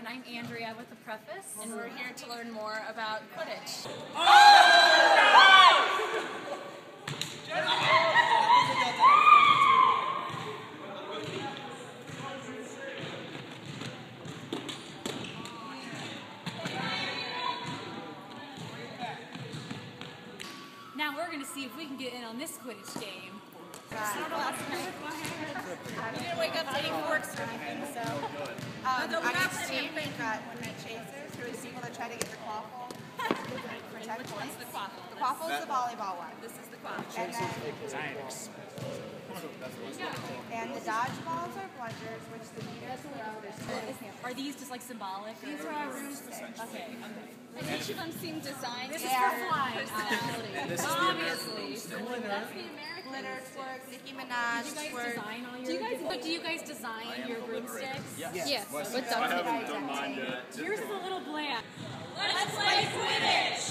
I'm Andrea with the Preface. And we're here to learn more about Quidditch. Now we're going to see if we can get in on this Quidditch game. You didn't wake up to any forks or anything, so. On each team, we've got women chasers, who is people that try to get the quaffle for 10 points. The quaffle. The quaffle is the volleyball one. This is the quaffle. And the dodgeballs are bludgers, which the leaders throw. Are these just like symbolic? These are our rooms to say. Okay. And each of them seem designed This to is for flying. obviously. That's the American. Glitter twerk, Nicki Do Minaj you guys twerk. design all your? Do you guys design your broomsticks? Yes. What's I haven't done mine yet. Yours is a little bland. Let's play Quidditch!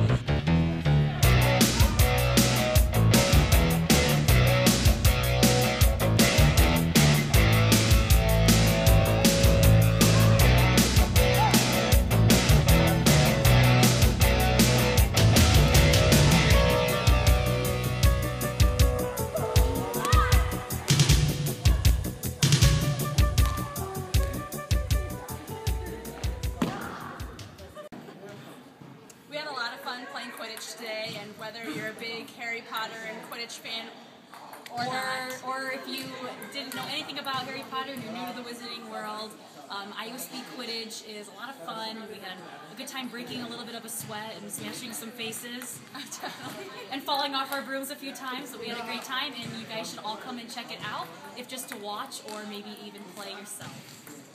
We had a lot of fun playing Quidditch today, and whether you're a big Harry Potter and Quidditch fan Or if you didn't know anything about Harry Potter and you're new to the Wizarding world, IUSB Quidditch is a lot of fun. We had a good time breaking a little bit of a sweat and smashing some faces and falling off our brooms a few times, but we had a great time, and you guys should all come and check it out, if just to watch or maybe even play yourself.